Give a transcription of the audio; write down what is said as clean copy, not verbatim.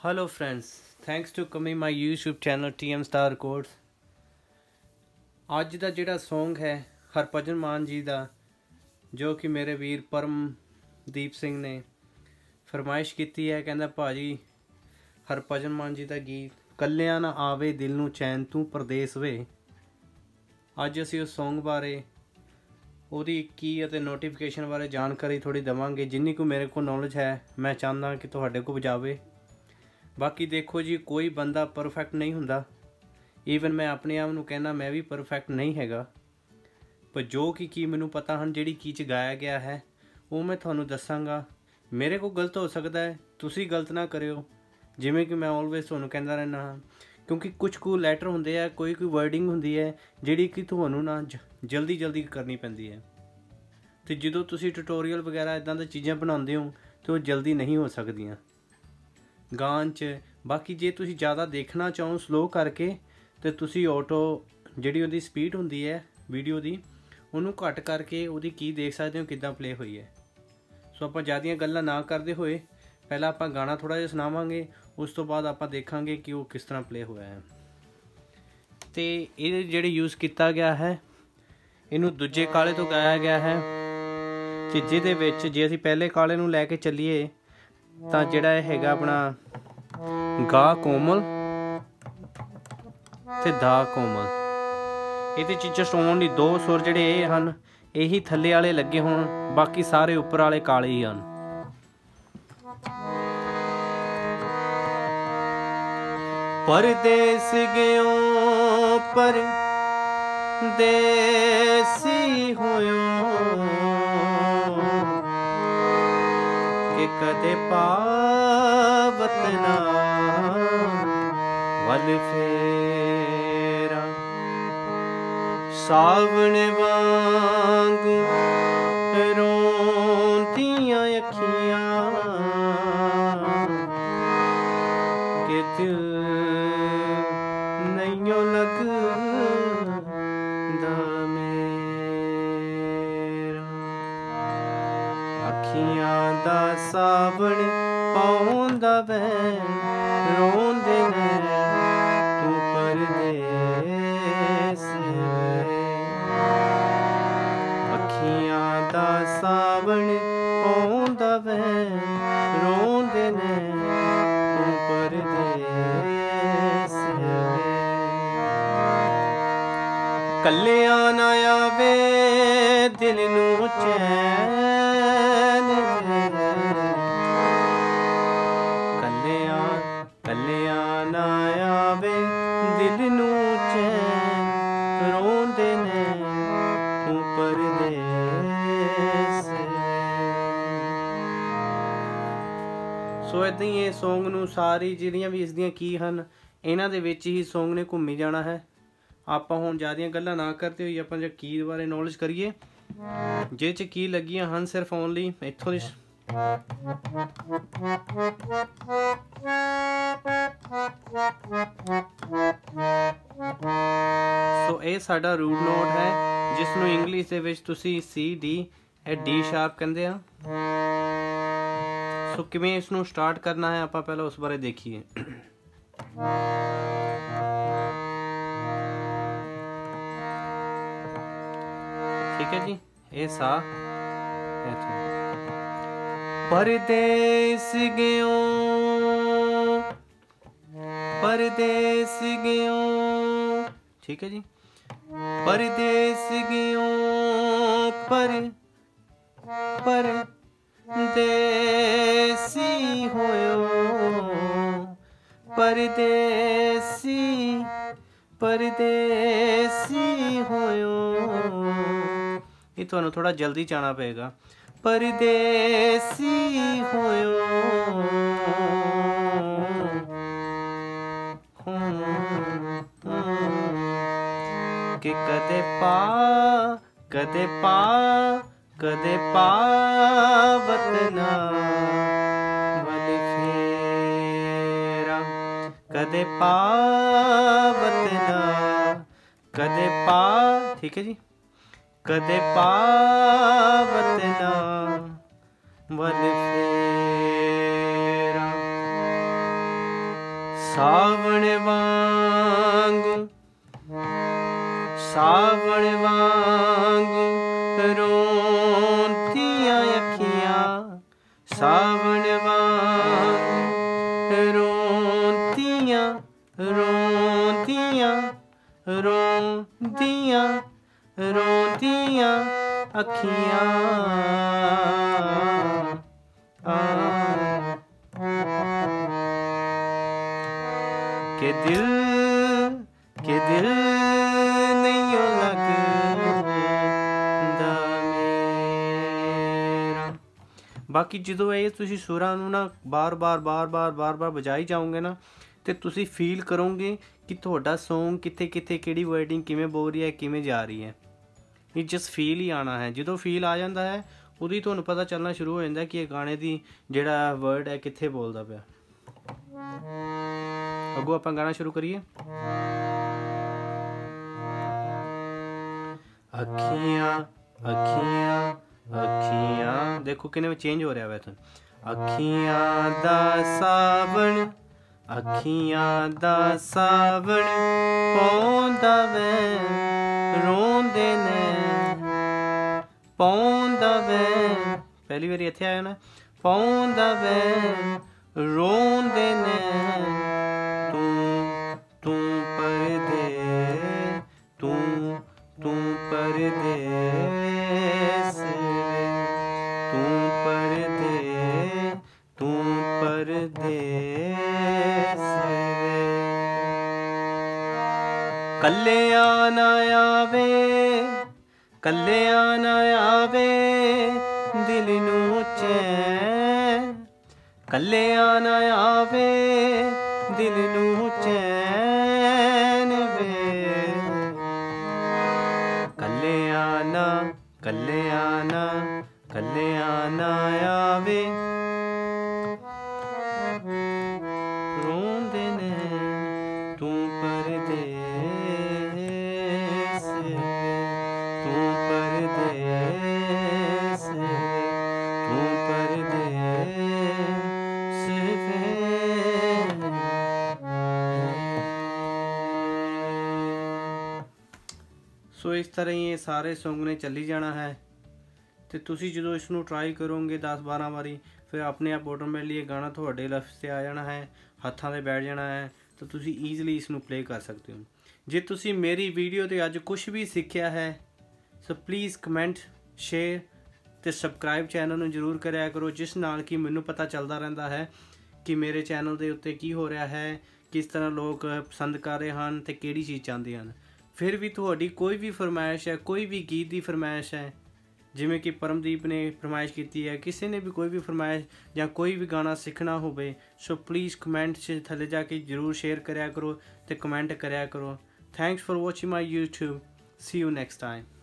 Hello friends, thanks to coming my YouTube channel TM Star Records। ਅੱਜ ਦਾ ਜਿਹੜਾ song ਹੈ ਹਰਭਜਨ ਮਾਨ ਜੀ ਦਾ, ਜੋ ਕਿ ਮੇਰੇ ਵੀਰ ਪਰਮਦੀਪ ਸਿੰਘ ਨੇ ਫਰਮਾਇਸ਼ ਕੀਤੀ ਹੈ। ਕਹਿੰਦਾ ਭਾਜੀ ਹਰਭਜਨ ਮਾਨ ਜੀ ਦਾ ਗੀਤ ਕੱਲਿਆਂ ਨਾ ਆਵੇ ਦਿਲ ਨੂੰ ਚੈਨ ਤੂੰ ਪਰਦੇਸ ਵੇ। ਅੱਜ ਅਸੀਂ ਉਸ ਸੌਂਗ ਬਾਰੇ, ਉਹਦੀ ਕੀ ਅਤੇ ਨੋਟੀਫਿਕੇਸ਼ਨ ਬਾਰੇ ਜਾਣਕਾਰੀ ਥੋੜੀ ਦੇਵਾਂਗੇ। ਜਿੰਨੀ ਕੁ ਮੇਰੇ ਕੋਲ ਨੌਲੇਜ ਹੈ ਮੈਂ ਚਾਹੁੰਦਾ ਕਿ ਤੁਹਾਡੇ ਕੋਲ ਜਾਵੇ। बाकी देखो जी, कोई बंदा परफेक्ट नहीं हुंदा। ईवन मैं अपने आप नूं कहना मैं भी परफेक्ट नहीं हैगा, पर जो कि मैनूं पता हैं जिहड़ी की च गाया गया है वो मैं तुहानूं दसांगा। मेरे को गलत हो सकता है, तुसीं गलत ना करियो। जिवें कि मैं ऑलवेज तुहानूं कहंदा रहना हाँ, क्योंकि कुछ लैटर हुंदे आ, कोई वर्डिंग हुंदी है जिहड़ी कि तुहानूं ना जल्दी जल्दी करनी पैंदी है। तो जदों तुसीं ट्यूटोरियल वगैरह इदां दी चीज़ां बनाउंदे हो तो जल्दी नहीं हो सकदियां गान च। बाकी जे तुसी ज़्यादा देखना चाहो स्लो करके तो तुसी ऑटो जिहड़ी उहदी स्पीड हुंदी है वीडियो दी उहनूं घट करके उहदी की देख सकते हो किद्दां प्ले हुई है। सो आपां ज़्यादियां गल्लां ना करदे होए पहला आपां गाना थोड़ा जिहा सुणावांगे, उस तो बाद आपां देखांगे कि वो किस तरह प्ले होया है। तो ये जिहड़ी यूज़ किया गया है इनू दूजे काले तो गाया गया है। ते जिहदे विच जे असीं पहले काले नूं लैके चलीए तो जिहड़ा हैगा अपना गा कोमल ते दा कोमल, ये चीज़ां सुणन लई दो सुर जिहड़े हैं यही थल्ले वाले लगे होण, बाकी सारे उपर वाले काले ही हैं। परदेस गयो परदेसी होयो कि कदे पावत ना वल फेरा। सावण वांगू रोंदियां अखियां कि दिल नैयों लगदा मेरा। अखियां दा सावण पाउंदा वैन रोंदे ने तू परदेस वे। अखियां दा सावण पाउंदा वैन रोंदे ने तू परदेस वे। कल्लियां ना आवे दिल नूं चैन वे। कल्लियां ना आवे दिल नूं चैन रोंदे ने तू परदेस वे। सो इदां ही ये सॉन्ग नूं सारी जिहड़ियां भी इसदियां की हन इन्हां दे विच ही सॉन्ग ने घूमी जाना है। आपां हुण ज़्यादा गल्लां ना करते होई आपां जे की बारे नॉलेज करिए। जे च की लगियां हन सिर्फ ओनली इत्थों दी सो ये साडा रूट नोट है जिसनों इंग्लिश दे विच तुसी CD D शार्प कहंदे आ। सो किवें इसनों स्टार्ट करना है आपां पहले उस बारे देखिए। ठीक है जी, ये सा परदेस गयो ठीक है जी। परदेस गयो परदेसी होयो परदेसी होयो। ये तुहानूं थोड़ा जल्दी जाना पेगा। परदेसी होयो कि कदे पावत ना वल फेरा। कदे पावत ना ठीक है जी। कदे पावत ना वल फेरा। ਸਾਵਣ ਵਾਂਗੂ ਸਾਵਣ ਵਾਂਗੂ ਰੋਂਦੀਆਂ ਅੱਖੀਆਂ ਸਾਵਣ ਵਾਂਗੂ ਰੋਂਦੀਆਂ ਰੋਂਦੀਆਂ ਰੋਂਦੀਆਂ ਰੋਂਦੀਆਂ ਅੱਖੀਆਂ के दिल नहीं लगदा मेरा। बाकी ਜਦੋਂ ਇਹ ਤੁਸੀਂ ਸੁਰਾਂ ਨੂੰ ਨਾ ਬਾਰ-ਬਾਰ ਵਜਾਈ ਜਾਓਗੇ ਨਾ ਤੇ ਤੁਸੀਂ ਫੀਲ ਕਰੋਗੇ ਕਿ ਤੁਹਾਡਾ ਸੌਂਗ ਕਿੱਥੇ ਕਿੱਥੇ ਕਿਹੜੀ ਵਰਡਿੰਗ ਕਿਵੇਂ ਬੋਲ ਰਹੀ ਹੈ ਕਿਵੇਂ ਜਾ ਰਹੀ ਹੈ। ਇਹ ਜਸਟ ਫੀਲ ਹੀ ਆਣਾ ਹੈ। ਜਦੋਂ ਫੀਲ ਆ ਜਾਂਦਾ ਹੈ ਉਦੋਂ ਹੀ ਤੁਹਾਨੂੰ ਪਤਾ ਚੱਲਣਾ ਸ਼ੁਰੂ ਹੋ ਜਾਂਦਾ ਕਿ ਇਹ ਗਾਣੇ ਦੀ ਜਿਹੜਾ ਵਰਡ ਹੈ ਕਿੱਥੇ ਬੋਲਦਾ ਪਿਆ। ਅੱਗੋਂ ਆਪਾਂ ਗਾਣਾ ਸ਼ੁਰੂ ਕਰੀਏ। ਅੱਖੀਆਂ ਅੱਖੀਆਂ ਅੱਖੀਆਂ ਦੇਖੋ ਕਿੰਨੇ ਵਿੱਚ ਚੇਂਜ ਹੋ ਰਿਹਾ ਵੈ ਤੁਹਾਨੂੰ। ਅੱਖੀਆਂ ਦਾ ਸਾਵਣ ਅੱਖੀਆਂ ਦਾ ਸਾਵਣ ਪਾਉਂਦਾ ਵੈ ਰੋਂਦੇ ਨੇ ਪਾਉਂਦਾ ਵੈ ਪਹਿਲੀ ਵਾਰੀ ਇੱਥੇ ਆਇਆ ਨਾ ਪਾਉਂਦਾ ਵੈ ਰੋਂਦੇ ਨੇ ਤੂੰ ਪਰਦੇਸ ਕੱਲਿਆਂ ਨਾ ਆਵੇ ਦਿਲ ਨੂੰ ਚੈਨ ਕੱਲਿਆਂ ਨਾ ਆਵੇ ਦਿਲ ਨੂੰ ਚੈਨ ਵੇ ਕੱਲਿਆਂ ਨਾ ਆਵੇ ਰੋਂਦੇ ਨੇ ਤੂੰ ਪਰਦੇਸ ਤੂੰ ਪਰਦੇਸ ਸੋ ਇਸ ਤਰ੍ਹਾਂ ਹੀ ਇਹ ਸਾਰੇ ਸੌਂਗ ਨੇ ਚੱਲੀ ਜਾਣਾ ਹੈ ਤੇ ਤੁਸੀਂ ਜਦੋਂ ਇਸ ਨੂੰ ਟਰਾਈ ਕਰੋਗੇ 10-12 ਵਾਰੀ ਫਿਰ ਆਪਣੇ ਆਪ ਆਟੋਮੈਟਿਕਲੀ ਇਹ ਗਾਣਾ ਤੁਹਾਡੇ ਲਫ਼ਜ਼ ਤੇ ਆ ਜਾਣਾ ਹੈ ਹੱਥਾਂ 'ਤੇ ਬੈਠ ਜਾਣਾ ਹੈ ਤਾਂ ਤੁਸੀਂ ਈਜ਼ੀਲੀ ਇਸ ਨੂੰ ਪਲੇ ਕਰ ਸਕਦੇ ਹੋ। ਜੇ ਤੁਸੀਂ ਮੇਰੀ ਵੀਡੀਓ 'ਤੇ ਅੱਜ ਕੁਝ ਵੀ ਸਿੱਖਿਆ ਹੈ ਸੋ ਪਲੀਜ਼ ਕਮੈਂਟ ਸ਼ੇਅਰ ਤੇ ਸਬਸਕ੍ਰਾਈਬ ਚੈਨਲ ਨੂੰ ਜ਼ਰੂਰ ਕਰਿਆ ਕਰੋ ਜਿਸ ਨਾਲ ਕਿ ਮੈਨੂੰ ਪਤਾ ਚੱਲਦਾ ਰਹਿੰਦਾ ਹੈ ਕਿ ਮੇਰੇ ਚੈਨਲ ਦੇ ਉੱਤੇ ਕੀ ਹੋ ਰਿਹਾ ਹੈ ਕਿਸ ਤਰ੍ਹਾਂ ਲੋਕ ਪਸੰਦ ਕਰ ਰਹੇ ਹਨ ਤੇ ਕਿਹੜੀ ਚੀਜ਼ ਚਾਹੁੰਦੇ ਹਨ। ਫਿਰ ਵੀ ਤੁਹਾਡੀ ਕੋਈ ਵੀ ਫਰਮਾਇਸ਼ ਹੈ ਕੋਈ ਵੀ ਗੀਤ ਦੀ ਫਰਮਾਇਸ਼ ਹੈ ਜਿਵੇਂ ਕਿ ਪਰਮਦੀਪ ਨੇ ਫਰਮਾਇਸ਼ ਕੀਤੀ ਹੈ ਕਿਸੇ ਨੇ ਵੀ ਕੋਈ ਵੀ ਫਰਮਾਇਸ਼ ਜਾਂ ਕੋਈ ਵੀ ਗਾਣਾ ਸਿੱਖਣਾ ਹੋਵੇ ਸੋ ਪਲੀਜ਼ ਕਮੈਂਟ 'ਚ ਥੱਲੇ ਜਾ ਕੇ ਜ਼ਰੂਰ ਸ਼ੇਅਰ ਕਰਿਆ ਕਰੋ ਤੇ ਕਮੈਂਟ ਕਰਿਆ ਕਰੋ। Thanks for watching my YouTube। See you next time.